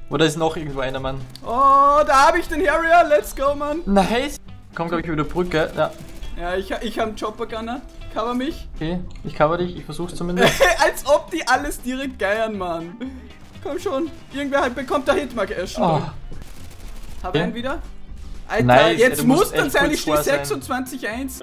Oder ist noch irgendwo einer, Mann? Oh, da habe ich den Harrier. Let's go, Mann. Nice. Komm, glaube ich, über die Brücke. Ja. Ja, ich habe einen Chopper-Gunner. Cover mich. Okay, ich cover dich. Ich versuch's zumindest. Als ob die alles direkt geiern, Mann. Komm schon. Irgendwer halt bekommt da Hitmark erst schon. Oh. Hab ich einen wieder? Alter, Nice, jetzt ja, muss dann echt sein, kurz ich stehe vor sein. 26-1.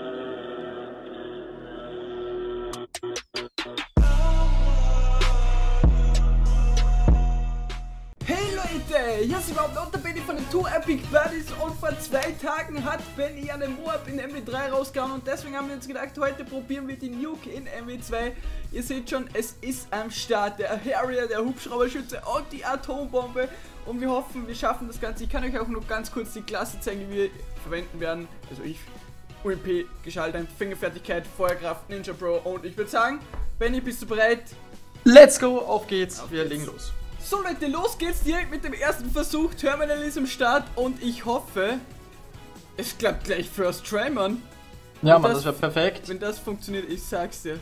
Hey Leute, hier ist überhaupt noch der Benny von den 2 Epic Buddies und vor 2 Tagen hat Benny einen Moab in MW3 rausgehauen und deswegen haben wir uns gedacht, heute probieren wir die Nuke in MW2. Ihr seht schon, es ist am Start der Harrier, der Hubschrauberschütze und die Atombombe und wir hoffen, wir schaffen das Ganze. Ich kann euch auch noch ganz kurz die Klasse zeigen, die wir verwenden werden. Also ich, UMP, Geschalter, Fingerfertigkeit, Feuerkraft, Ninja Pro und ich würde sagen, Benny, bist du bereit? Let's go, auf geht's. Wir legen los. So Leute, los geht's direkt mit dem ersten Versuch. Terminal ist am Start und ich hoffe, es klappt gleich First Try, Mann. Ja, Mann, das wäre perfekt. Wenn das funktioniert, ich sag's dir.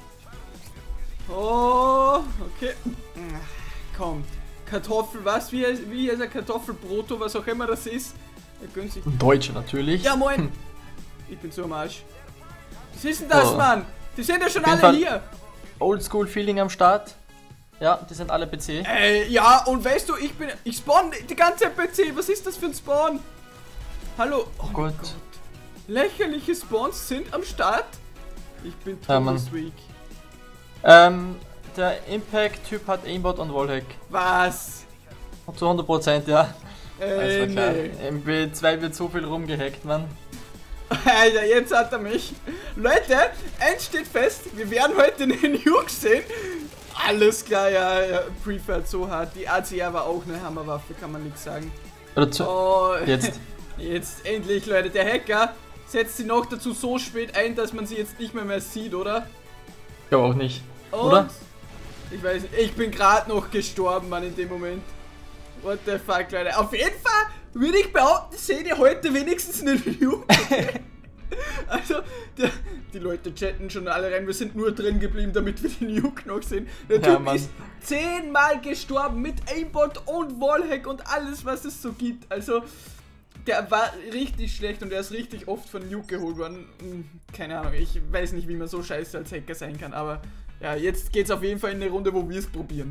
Oh, okay. Komm. Kartoffel, was? Wie heißt er? Kartoffelbroto, was auch immer das ist. Er gönnt sich. Deutsche natürlich. Ja, moin. Ich bin so am Arsch. Was ist denn das, Oh. Mann? Die sind ja schon Auf jeden alle Fall hier. Oldschool-Feeling am Start. Ja, die sind alle PC. Ja, und weißt du, ich spawn die ganze Zeit PC. Was ist das für ein Spawn? Hallo? Oh Gott. mein Gott. Lächerliche Spawns sind am Start. Ich bin Ja, Mann. Todesweak. Der Impact-Typ hat Aimbot und Wallhack. Was? Zu 100%, ja. Das war klar. Nee. MW2 wird so viel rumgehackt, Mann. Alter, jetzt hat er mich. Leute, eins steht fest, wir werden heute einen Nuke sehen. Alles klar, ja, Prefab so hart. Die ACR war auch eine Hammerwaffe, kann man nichts sagen. Oder zu. Oh, Jetzt. Jetzt endlich, Leute. Der Hacker setzt sie noch dazu so spät ein, dass man sie jetzt nicht mehr sieht, oder? Ich glaube auch nicht. Und Oder? Ich weiß nicht, ich bin gerade noch gestorben, Mann, in dem Moment. What the fuck, Leute. Auf jeden Fall würde ich behaupten, seht ihr heute wenigstens einen Nuke. Okay? Also, die Leute chatten schon alle rein, wir sind nur drin geblieben, damit wir den Nuke noch sehen. Der Ja, Typ Mann. ist 10-mal gestorben mit Aimbot und Wallhack und alles, was es so gibt. Also, der war richtig schlecht und der ist richtig oft von Nuke geholt worden. Keine Ahnung, ich weiß nicht, wie man so scheiße als Hacker sein kann, aber ja, jetzt geht's auf jeden Fall in eine Runde, wo wir es probieren.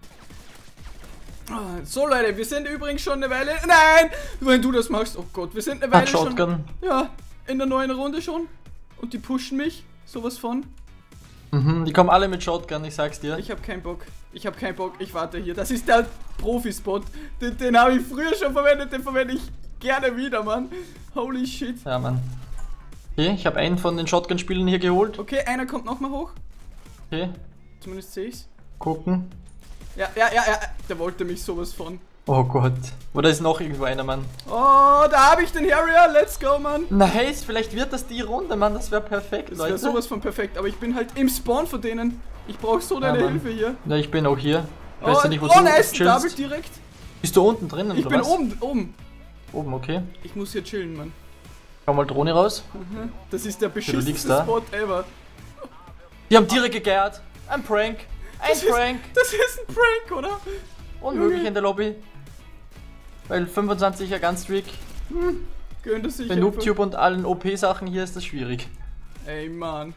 So Leute, wir sind übrigens schon eine Weile... Nein! Wenn du das machst, oh Gott, wir sind eine Weile schon... Shotgun. Ja, in der neuen Runde schon. Und die pushen mich, sowas von. Mhm, die kommen alle mit Shotgun, ich sag's dir. Ich hab keinen Bock. Ich hab keinen Bock, ich warte hier. Das ist der Profi-Spot. Den habe ich früher schon verwendet, den verwende ich gerne wieder, Mann. Holy shit. Ja, Mann. Okay, ich habe einen von den Shotgun-Spielen hier geholt. Okay, einer kommt nochmal hoch. Okay, Zumindest sehe ich's. gucken. Ja. Der wollte mich sowas von. Oh Gott. Oder ist noch irgendwo einer, Mann? Oh, da habe ich den Harrier. Let's go, Mann. Nice, vielleicht wird das die Runde, Mann. Das wäre perfekt, Das Leute. wäre sowas von perfekt, aber ich bin halt im Spawn von denen. Ich brauche so deine Mann. Hilfe hier. Ja, ich bin auch hier. Ich Oh, weiß ja nicht, wo oh du nice, chillst. Double direkt. Bist du unten drinnen, Ich oder bin was? oben. Oben, okay. Ich muss hier chillen, Mann. Schau mal Drohne raus. Das ist der liegst beschissenste da. Spot ever. Die haben direkt gegeiert. Ein Prank. Ein Prank. Das ist ein Prank, oder? Unmöglich Junge. in der Lobby. Weil 25er Gunstreak. Gönnt es sich Bei einfach. Noobtube und allen OP-Sachen hier ist das schwierig. Ey, Mann.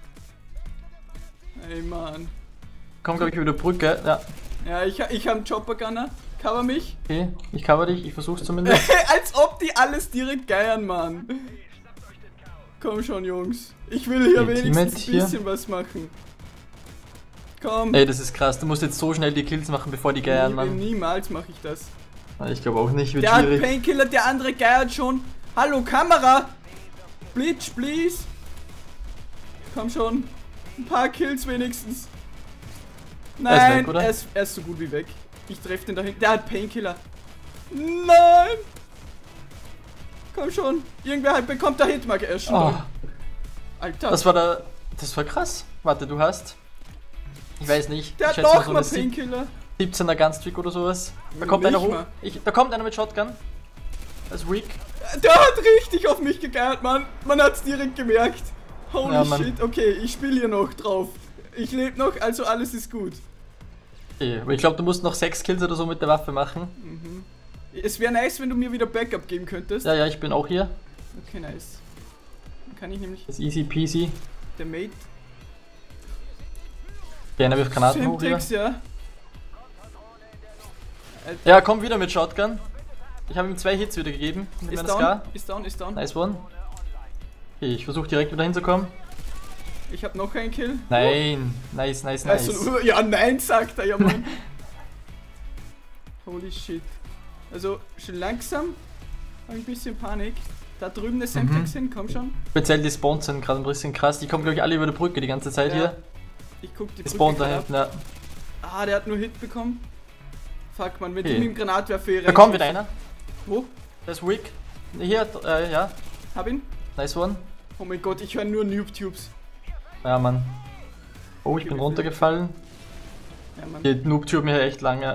Komm, glaube ich, über die Brücke. Ja, Ja, ich hab einen Chopper-Gunner. Cover mich. okay. Ich cover dich. Ich versuch's zumindest. Als ob die alles direkt geiern, Mann. Komm schon, Jungs. Ich will hier Okay, wenigstens Teammate ein hier. bisschen was machen. Komm. Ey, das ist krass. Du musst jetzt so schnell die Kills machen, bevor die geiern, Mann. Niemals mache ich das. Ich glaube auch nicht. Wird Der hat schwierig. Painkiller, der andere geiert schon. Hallo, Kamera. Bleach, please. Komm schon. Ein paar Kills wenigstens. Er ist Nein, weg, oder? er ist so gut wie weg. Ich treffe den da hinten. Der hat Painkiller. Nein. Komm schon. Irgendwer halt bekommt da Hitmark erst schon. Oh, Alter. das war krass. Warte, du hast... Ich weiß nicht. Der ich hat schätze noch so mal eine Painkiller. 17er Gunstreak oder sowas. Da kommt Nicht einer hoch. mal. Da kommt einer mit Shotgun. Das ist weak. Der hat richtig auf mich gegeiert, Mann. Man hat's direkt gemerkt. Holy Ja, Mann. shit. Okay, ich spiele hier noch drauf. Ich lebe noch, also alles ist gut. Okay, aber ich glaube, du musst noch 6 Kills oder so mit der Waffe machen. Mhm. Es wäre nice, wenn du mir wieder Backup geben könntest. Ja, ich bin auch hier. Okay, nice. Dann kann ich nämlich... Das ist easy peasy. Der Mate... Okay, einer wirft Granaten hoch hier. Semtex, ja. Ja, komm wieder mit Shotgun. Ich habe ihm 2 Hits wieder gegeben. Mit Ist meiner down, Scar. ist down, ist down. Nice one. Okay, ich versuche direkt wieder hinzukommen. Ich habe noch einen Kill. Nein, nice. Also, ja, nein, sagt er, ja, Mann. Holy shit. Also, schon langsam habe ich ein bisschen Panik. Da drüben ist Semtex hin, komm schon. Speziell die Spawns sind gerade ein bisschen krass. Die kommen, glaube ich, alle über die Brücke die ganze Zeit hier. Ich guck die Die Brücke spawnen da gerade hinten, ab. ja. Ah, der hat nur Hit bekommen. Fuck, man, wenn Okay. du mit dem Granatwerfer Da kommt wieder einer. Wo? Der ist weak. Hier, ja. Hab ihn? Nice one. Oh mein Gott, ich höre nur Noob-Tubes. Ja, Mann. Oh, ich bin runtergefallen. Ja, Mann. Die Noob-Tube mir echt lange.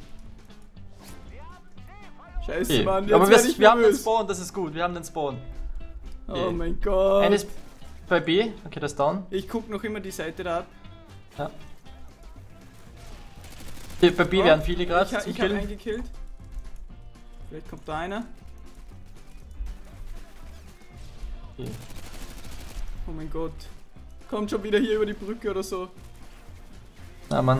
Scheiße, Okay. Mann. Jetzt Aber werd ich wir haben den nervös. Spawn, das ist gut. Wir haben den Spawn. Oh mein Gott. Einer ist bei B. Okay, das ist down. Ich guck noch immer die Seite da ab. Ja. Hier, bei B werden viele gerade. Ich hab einen gekillt. Vielleicht kommt da einer. Okay. Oh mein Gott. Kommt schon wieder hier über die Brücke oder so. Na, Mann.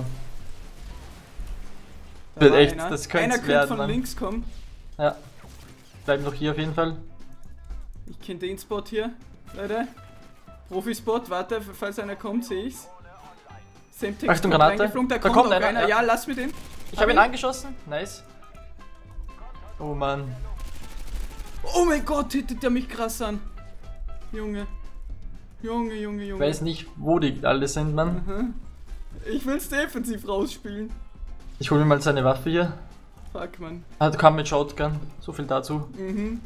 Da Wird war echt, einer. das könnte Einer könnte werden, von Mann. links kommen. Ja. Bleiben noch hier auf jeden Fall. Ich kenne den Spot hier, Leute. Profispot, warte, falls einer kommt, sehe ich's. Semtex Achtung, kommt Granate. reingeflogen, da Da kommt kommt auch einer, einer. ja. Ja, lass mir den. Ich habe ihn angeschossen. Nice. Oh Mann. Oh mein Gott, hittet der mich krass an. Junge. Junge. Ich weiß nicht, wo die alle sind, Mann. Mhm. Ich will's defensiv rausspielen. Ich hole mir mal seine Waffe hier. Fuck, Mann. Ah, du kam mit Shotgun. So viel dazu. Mhm.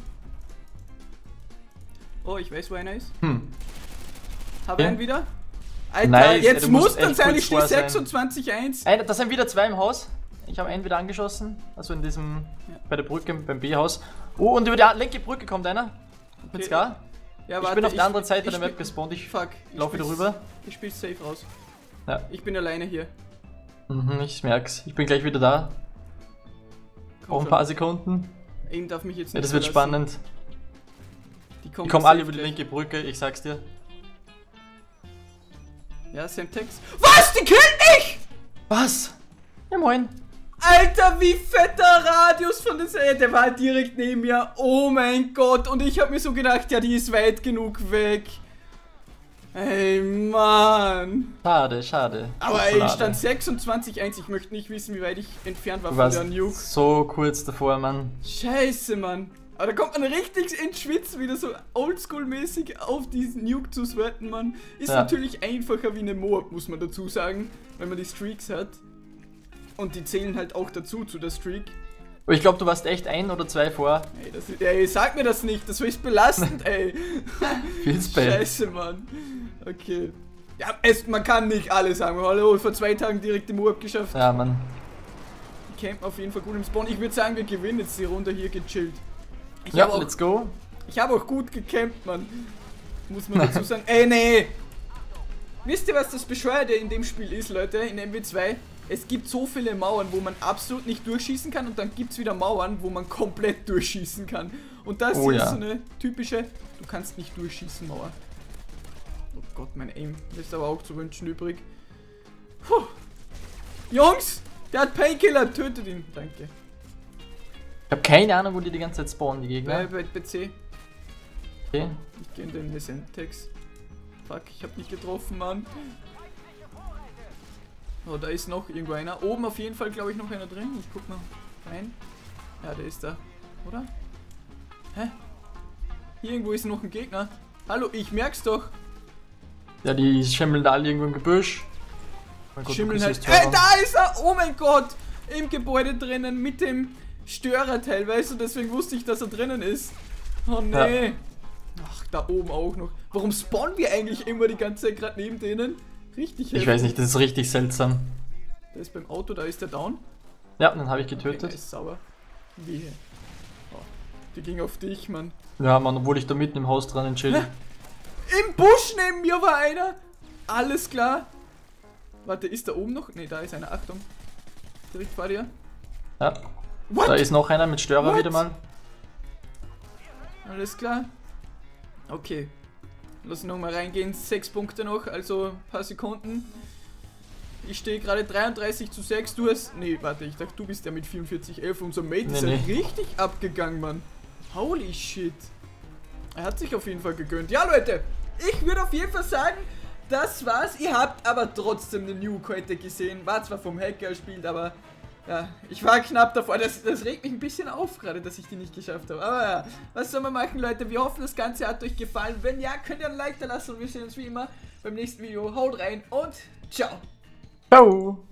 Oh, ich weiß, wo einer ist. Hab Okay. einen wieder. Alter, Nice, jetzt du muss musst dann echt sein, kurz ich stehe vor sein. 26-1. Das sind wieder 2 im Haus. Ich habe einen wieder angeschossen. Also in diesem, bei der Brücke, beim B-Haus. Oh, und über die linke Brücke kommt einer. Mit Scar. Ja, Ich bin auf der anderen Seite der Map gespawnt. Ich laufe wieder rüber. Ich spiel's safe raus. Ja. Ich bin alleine hier. Ich merk's. Ich bin gleich wieder da. Komm Auch ein schon. paar Sekunden. Aim darf mich jetzt Ja, nicht das wird verlassen. spannend. Die Die kommen alle über die safe linke Brücke, ich sag's dir. gleich. Ja, Semtex. Was? Die killt mich! Was? Ja, moin. Alter, wie fetter Radius von der Seite. Der war direkt neben mir. Oh mein Gott. Und ich habe mir so gedacht, ja, die ist weit genug weg. Ey, Mann. Schade. Aber ey, ich Schokolade. stand 26-1. Ich möchte nicht wissen, wie weit ich entfernt war Du von warst der Nuke. so kurz davor, Mann. Scheiße, Mann. Aber da kommt man richtig ins Schwitzen, wieder so oldschool-mäßig auf diesen Nuke zu sweaten, Mann. Ist Ja. natürlich einfacher wie eine Moab, muss man dazu sagen, wenn man die Streaks hat. Und die zählen halt auch dazu, zu der Streak. Aber ich glaube, du warst echt 1 oder 2 vor. Ey, sag mir das nicht, das ist belastend, ey. Viel Spam. Scheiße, Mann. Okay. Ja, man kann nicht alles sagen. Hallo, vor 2 Tagen direkt die Moab geschafft. Ja, Mann. Die campen auf jeden Fall gut im Spawn. Ich würde sagen, wir gewinnen jetzt die Runde hier gechillt. Ich Ja, hab auch- let's go. Ich habe auch gut gecampt, Mann. Muss man dazu sagen. Ey, nee. Wisst ihr, was das Bescheuerte in dem Spiel ist, Leute? In MW2? Es gibt so viele Mauern, wo man absolut nicht durchschießen kann und dann gibt es wieder Mauern, wo man komplett durchschießen kann. Und das Oh hier ja. ist so eine typische, du kannst nicht durchschießen Mauer. Oh Gott, mein Aim ist aber auch zu wünschen übrig. Puh. Jungs, der hat Painkiller, tötet ihn. Danke. Ich habe keine Ahnung, wo die ganze Zeit spawnen, die Gegner. Bei PC. Okay. Ich gehe in den Semtex. Fuck, ich hab nicht getroffen, Mann. Oh, da ist noch irgendwo einer. Oben auf jeden Fall, glaube ich, noch einer drin. Ich guck mal rein. Ja, der ist da. Oder? Hä? Hier irgendwo ist noch ein Gegner. Hallo, ich merk's doch. Ja, die schimmeln da alle irgendwo im Gebüsch. Mein Gott, Schimmeln du halt. siehst Terror. Da ist er! Oh mein Gott! Im Gebäude drinnen mit dem Störerteil, weißt du? Deswegen wusste ich, dass er drinnen ist. Oh nee. Ja. Ach, da oben auch noch. Warum spawnen wir eigentlich immer die ganze Zeit gerade neben denen? Richtig Ich weiß nicht, das ist richtig seltsam. Der ist beim Auto, da ist der down. Ja, den habe ich Okay, getötet. ist sauber. Wehe. Oh, die ging auf dich, Mann. Ja, Mann, obwohl ich da mitten im Haus dran chill. Im Busch neben mir war einer. Alles klar. Warte, ist da oben noch? Ne, da ist einer. Achtung. direkt vor dir. Ja. What? Da ist noch einer mit Störer What? wieder mal. Alles klar. Okay. Lass nochmal reingehen. 6 Punkte noch, also ein paar Sekunden. Ich stehe gerade 33:6. Du hast. Nee, warte, ich dachte, du bist ja mit 44:11. Unser Mate ist ja richtig abgegangen, Mann. Holy shit. Er hat sich auf jeden Fall gegönnt. Ja, Leute, ich würde auf jeden Fall sagen, das war's. Ihr habt aber trotzdem eine Nuke heute gesehen. War zwar vom Hacker gespielt, aber ja, ich war knapp davor. Das regt mich ein bisschen auf gerade, dass ich die nicht geschafft habe. Aber ja, was soll man machen, Leute? Wir hoffen, das Ganze hat euch gefallen. Wenn ja, könnt ihr ein Like da lassen und wir sehen uns wie immer beim nächsten Video. Haut rein und ciao. Ciao.